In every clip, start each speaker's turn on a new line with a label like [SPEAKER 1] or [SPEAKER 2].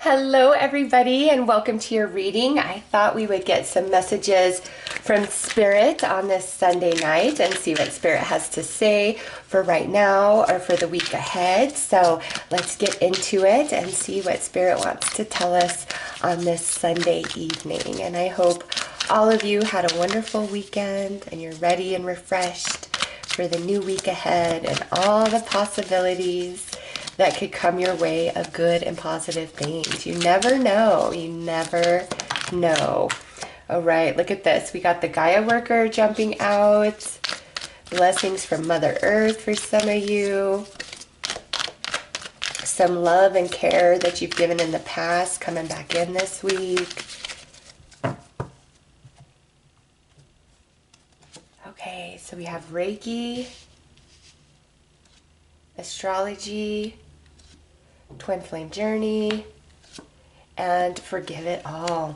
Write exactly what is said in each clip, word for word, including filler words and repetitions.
[SPEAKER 1] Hello, everybody, and welcome to your reading. I thought we would get some messages from Spirit on this Sunday night and see what Spirit has to say for right now or for the week ahead. So let's get into it and see what Spirit wants to tell us on this Sunday evening. And I hope all of you had a wonderful weekend and you're ready and refreshed for the new week ahead and all the possibilities that could come your way of good and positive things. You never know. You never know. All right, look at this. We got the Gaia worker jumping out. Blessings from Mother Earth for some of you. Some love and care that you've given in the past coming back in this week. Okay, so we have Reiki, astrology, twin flame journey, and forgive it all.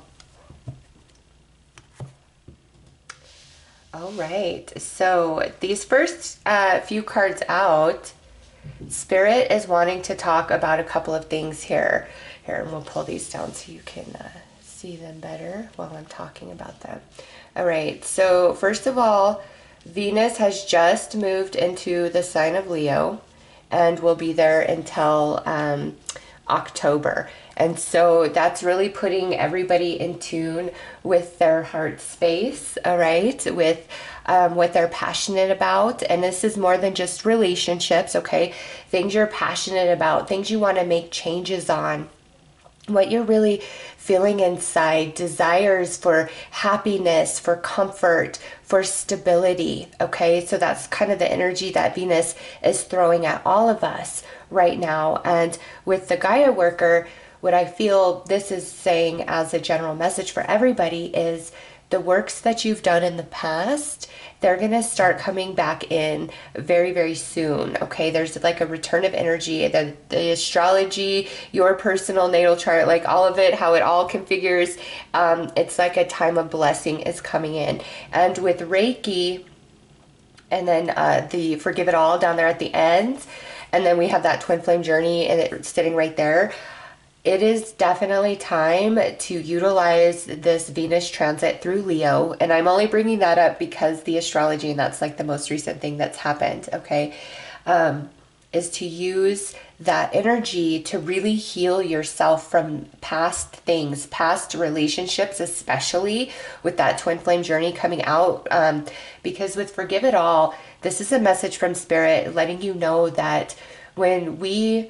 [SPEAKER 1] All right, so these first uh, few cards out, Spirit is wanting to talk about a couple of things here. Here, and we'll pull these down so you can uh, see them better while I'm talking about them. All right, so first of all, Venus has just moved into the sign of Leo and will be there until um, October. And so that's really putting everybody in tune with their heart space, all right, with um, what they're passionate about. And this is more than just relationships, okay? Things you're passionate about, things you want to make changes on, what you're really feeling inside, desires for happiness, for comfort, for stability, okay? So that's kind of the energy that Venus is throwing at all of us right now. And with the Gaia worker, what I feel this is saying as a general message for everybody is the works that you've done in the past, they're going to start coming back in very, very soon. Okay, there's like a return of energy. The, the astrology, your personal natal chart, like all of it, how it all configures, um, it's like a time of blessing is coming in. And with Reiki, and then uh, the Forgive It All down there at the end, and then we have that twin flame journey and it's sitting right there. It is definitely time to utilize this Venus transit through Leo. And I'm only bringing that up because the astrology, and that's like the most recent thing that's happened, okay, um, is to use that energy to really heal yourself from past things, past relationships, especially with that twin flame journey coming out. Um, because with Forgive It All, this is a message from Spirit letting you know that when we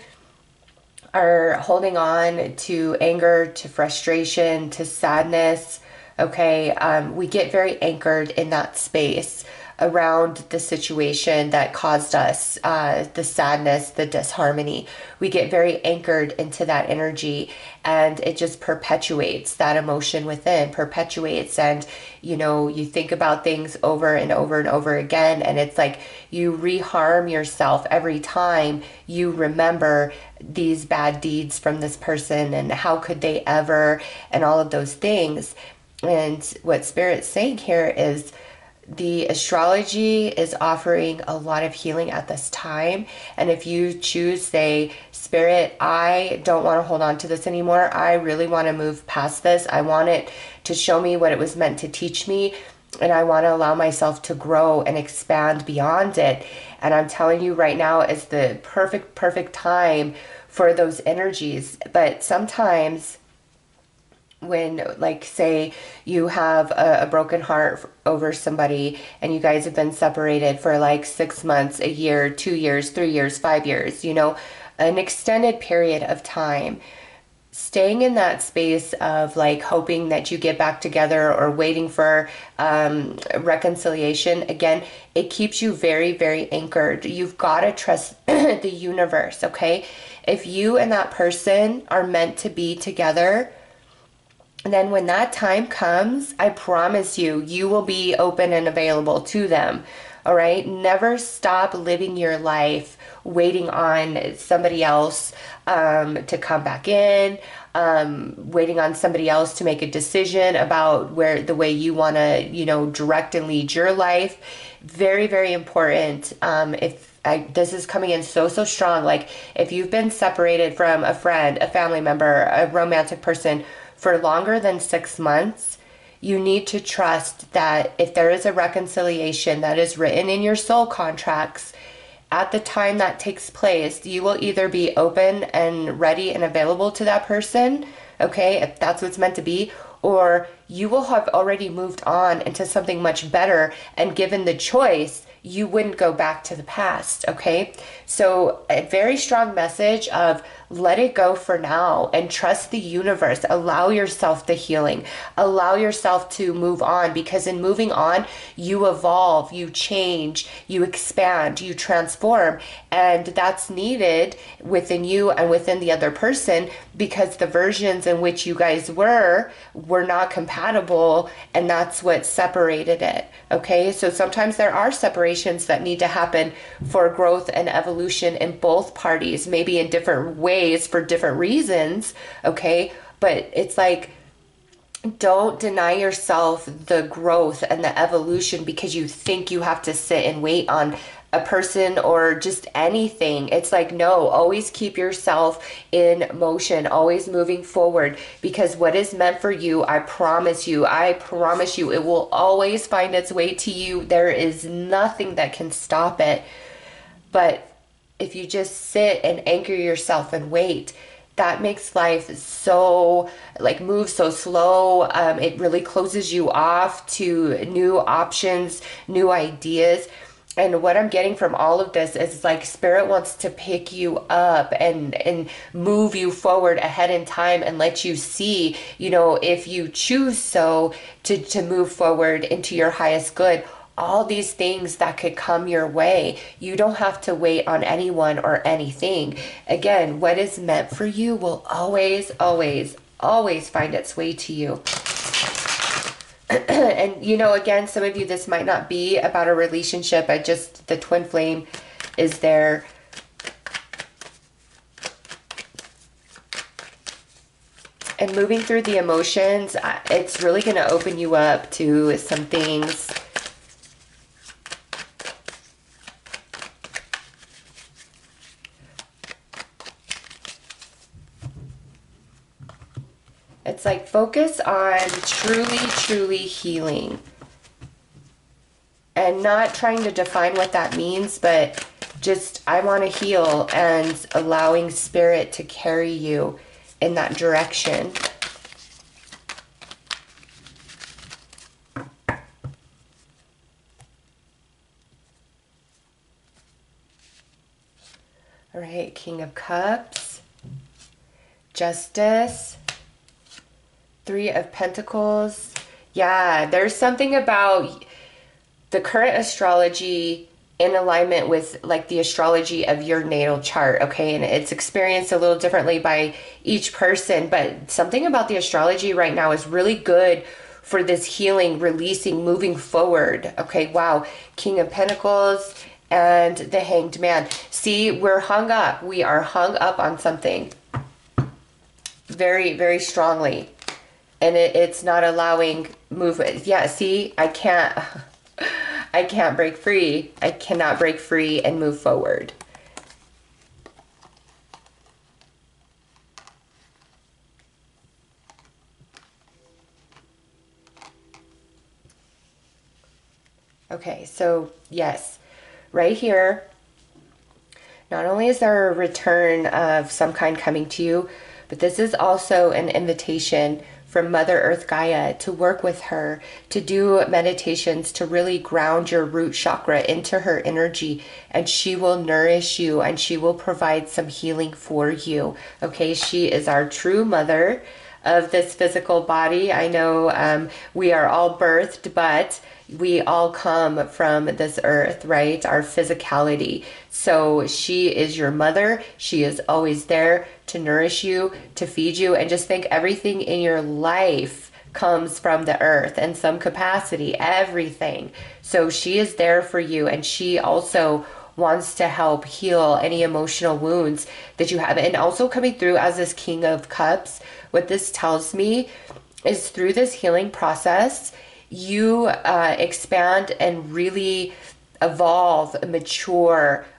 [SPEAKER 1] are holding on to anger, to frustration, to sadness, okay, um, we get very anchored in that space around the situation that caused us uh, the sadness, the disharmony. We get very anchored into that energy and it just perpetuates that emotion within, perpetuates. And, you know, you think about things over and over and over again. And it's like you reharm yourself every time you remember these bad deeds from this person and how could they ever, and all of those things. And what Spirit's saying here is, the astrology is offering a lot of healing at this time. And if you choose, say, Spirit, I don't want to hold on to this anymore. I really want to move past this. I want it to show me what it was meant to teach me. And I want to allow myself to grow and expand beyond it. And I'm telling you right now is the perfect, perfect time for those energies. But sometimes when, like, say you have a, a broken heart over somebody and you guys have been separated for like six months, a year, two years, three years, five years, you know, an extended period of time, staying in that space of like hoping that you get back together or waiting for um, reconciliation, again, it keeps you very, very anchored. You've got to trust the universe, okay? If you and that person are meant to be together, and then when that time comes, I promise you, you will be open and available to them. All right. Never stop living your life waiting on somebody else um, to come back in, um, waiting on somebody else to make a decision about where the way you want to, you know, direct and lead your life. Very, very important. Um, if I, this is coming in so, so strong. Like if you've been separated from a friend, a family member, a romantic person for longer than six months, you need to trust that if there is a reconciliation that is written in your soul contracts, at the time that takes place, you will either be open and ready and available to that person, okay, if that's what's meant to be, or you will have already moved on into something much better, and given the choice, you wouldn't go back to the past, okay? So a very strong message of let it go for now and trust the universe. Allow yourself the healing. Allow yourself to move on, because in moving on, you evolve, you change, you expand, you transform. And that's needed within you and within the other person, because the versions in which you guys were were not compatible, and that's what separated it, okay? So sometimes there are separations that need to happen for growth and evolution in both parties, maybe in different ways for different reasons, okay? But it's like, don't deny yourself the growth and the evolution because you think you have to sit and wait on a person or just anything. It's like, no, always keep yourself in motion, always moving forward, because what is meant for you, I promise you, I promise you, it will always find its way to you. There is nothing that can stop it. But if you just sit and anchor yourself and wait, that makes life so, like, move so slow. Um, it really closes you off to new options, new ideas. And what I'm getting from all of this is like Spirit wants to pick you up and, and move you forward ahead in time and let you see, you know, if you choose so to, to move forward into your highest good, all these things that could come your way. You don't have to wait on anyone or anything. Again, what is meant for you will always, always, always find its way to you. And, you know, again, some of you, this might not be about a relationship. I just, the twin flame is there. And moving through the emotions, it's really going to open you up to some things. It's like focus on truly, truly healing. And not trying to define what that means, but just, I want to heal, and allowing Spirit to carry you in that direction. All right, King of Cups, Justice, Three of Pentacles. Yeah, there's something about the current astrology in alignment with like the astrology of your natal chart, okay? And it's experienced a little differently by each person, but something about the astrology right now is really good for this healing, releasing, moving forward, okay? Wow, King of Pentacles and the Hanged Man. See, we're hung up. We are hung up on something very, very strongly. And it, it's not allowing movement. Yeah, see, I can't, I can't break free. I cannot break free and move forward. Okay, so yes, right here, not only is there a return of some kind coming to you, but this is also an invitation from Mother Earth Gaia to work with her, to do meditations, to really ground your root chakra into her energy, and she will nourish you and she will provide some healing for you. Okay, she is our true mother of this physical body. I know um, we are all birthed, but we all come from this earth, right? Our physicality. So she is your mother. She is always there to nourish you, to feed you, and just think everything in your life comes from the earth in some capacity, everything. So she is there for you, and she also wants to help heal any emotional wounds that you have. And also coming through as this King of Cups, what this tells me is through this healing process, you uh, expand and really evolve, mature,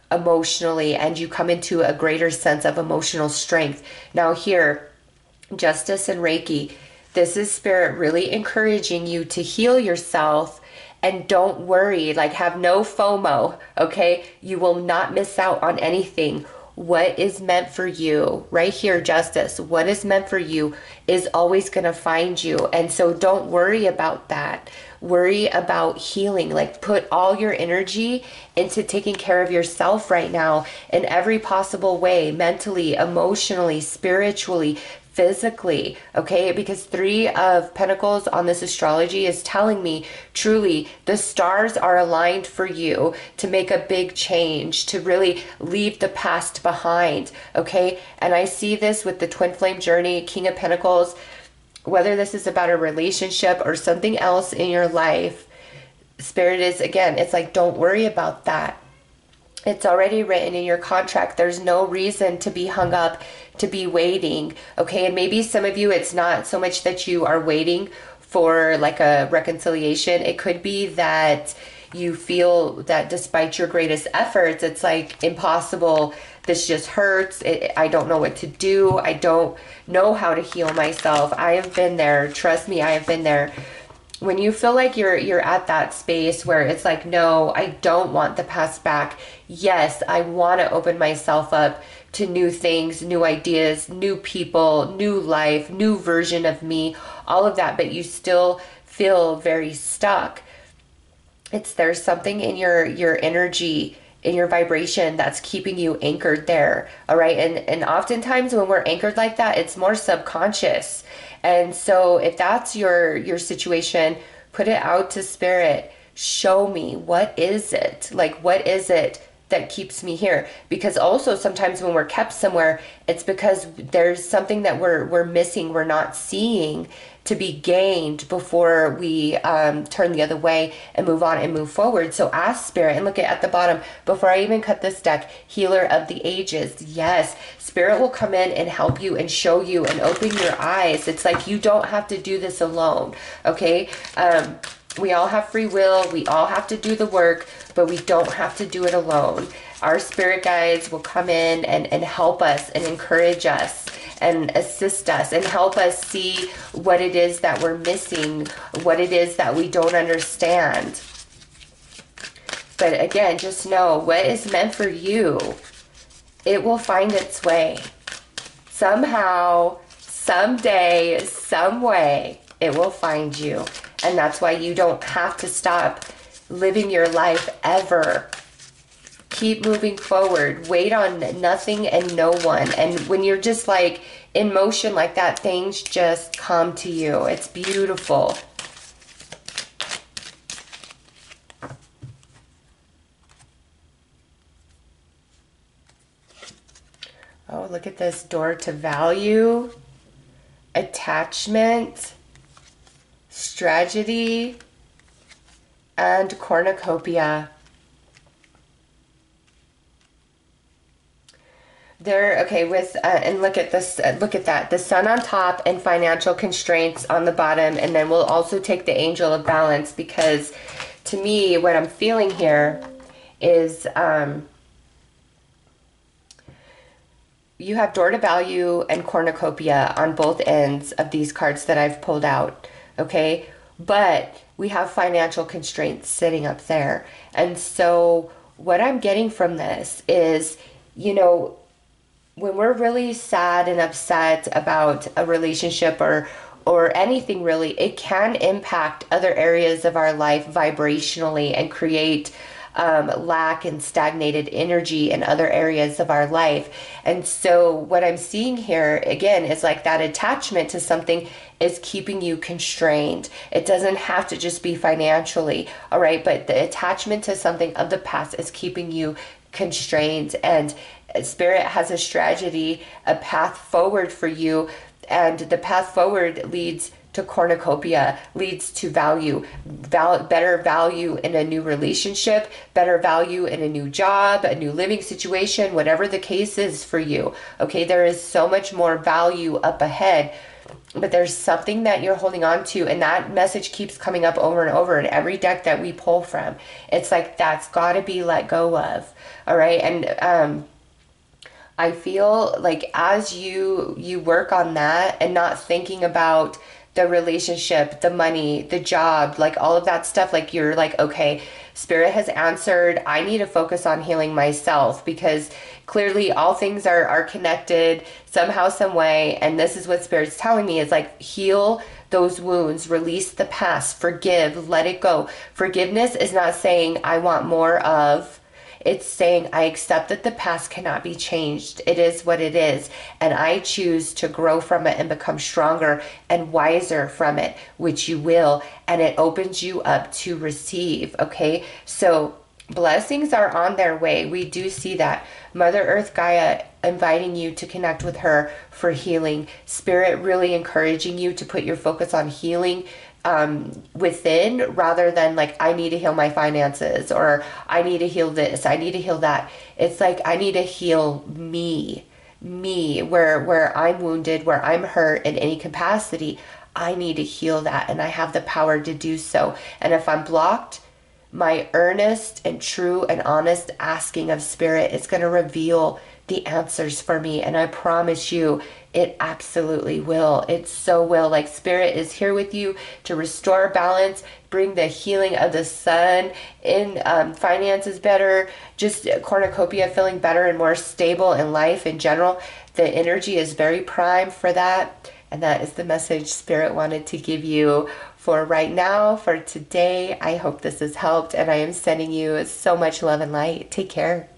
[SPEAKER 1] emotionally, and you come into a greater sense of emotional strength. Now here, Justice and Reiki, this is Spirit really encouraging you to heal yourself. And don't worry, like have no FOMO, okay? You will not miss out on anything. What is meant for you, right here, Justice, what is meant for you is always going to find you. And so don't worry about that. Worry about healing. Like put all your energy into taking care of yourself right now in every possible way, mentally, emotionally, spiritually, physically, okay? Because three of Pentacles on this astrology is telling me truly the stars are aligned for you to make a big change, to really leave the past behind, okay? And I see this with the twin flame journey, King of Pentacles, whether this is about a relationship or something else in your life. Spirit is, again, it's like, don't worry about that. It's already written in your contract. There's no reason to be hung up, to be waiting, okay? And maybe some of you, it's not so much that you are waiting for like a reconciliation. It could be that you feel that despite your greatest efforts, it's like impossible. This just hurts. It, I don't know what to do. I don't know how to heal myself. I have been there. Trust me, I have been there. When you feel like you're you're at that space where it's like, no, I don't want the past back. Yes, I want to open myself up to new things, new ideas, new people, new life, new version of me, all of that, but you still feel very stuck. It's there's something in your your energy, in your vibration that's keeping you anchored there. All right. And and oftentimes when we're anchored like that, it's more subconscious. And so if that's your your situation, put it out to Spirit. Show me, what is it? Like, what is it that keeps me here? Because also sometimes when we're kept somewhere, it's because there's something that we're we're missing, we're not seeing, to be gained before we um, turn the other way and move on and move forward. So ask Spirit, and look at, at the bottom, before I even cut this deck, Healer of the Ages. Yes, Spirit will come in and help you and show you and open your eyes. It's like you don't have to do this alone, okay? Um, we all have free will. We all have to do the work, but we don't have to do it alone. Our spirit guides will come in and, and help us and encourage us and assist us and help us see what it is that we're missing, what it is that we don't understand. But again, just know what is meant for you, it will find its way. Somehow, someday, some way, it will find you. And that's why you don't have to stop living your life ever. Keep moving forward. Wait on nothing and no one. And when you're just like in motion like that, things just come to you. It's beautiful. Oh, look at this. Door to value, attachment, strategy, and cornucopia. There, okay, with, uh, and look at this, uh, look at that, the sun on top and financial constraints on the bottom, and then we'll also take the angel of balance, because to me, what I'm feeling here is, um, you have door to value and cornucopia on both ends of these cards that I've pulled out, okay? But we have financial constraints sitting up there. And so what I'm getting from this is, you know, when we're really sad and upset about a relationship or or anything really, it can impact other areas of our life vibrationally and create um, lack and stagnated energy in other areas of our life. And so what I'm seeing here, again, is like that attachment to something is keeping you constrained. It doesn't have to just be financially, all right? But the attachment to something of the past is keeping you constrained. And Spirit has a strategy, a path forward for you, and the path forward leads to cornucopia, leads to value, val better value in a new relationship, better value in a new job, a new living situation, whatever the case is for you. Okay, there is so much more value up ahead. but there's something that you're holding on to, and that message keeps coming up over and over in every deck that we pull from. It's like that's got to be let go of. All right. And um I feel like as you you work on that and not thinking about the relationship, the money, the job, like all of that stuff, like you're like, okay, Spirit has answered. I need to focus on healing myself, because clearly all things are are connected somehow, some way. And this is what Spirit's telling me is like, heal those wounds, release the past, forgive, let it go. Forgiveness is not saying I want more of. It's saying I accept that the past cannot be changed. It is what it is. And I choose to grow from it and become stronger and wiser from it, which you will. And it opens you up to receive. Okay. So blessings are on their way. We do see that. Mother Earth Gaia inviting you to connect with her for healing. Spirit really encouraging you to put your focus on healing um, within, rather than like, I need to heal my finances, or I need to heal this, I need to heal that. It's like, I need to heal me, me, where, where I'm wounded, where I'm hurt in any capacity. I need to heal that, and I have the power to do so. And if I'm blocked, my earnest and true and honest asking of Spirit is going to reveal the answers for me. And I promise you, it absolutely will. It so will. Like, Spirit is here with you to restore balance, bring the healing of the sun in, um, finances better, just cornucopia, feeling better and more stable in life in general. The energy is very prime for that. And that is the message Spirit wanted to give you for right now, for today. I hope this has helped, and I am sending you so much love and light. Take care.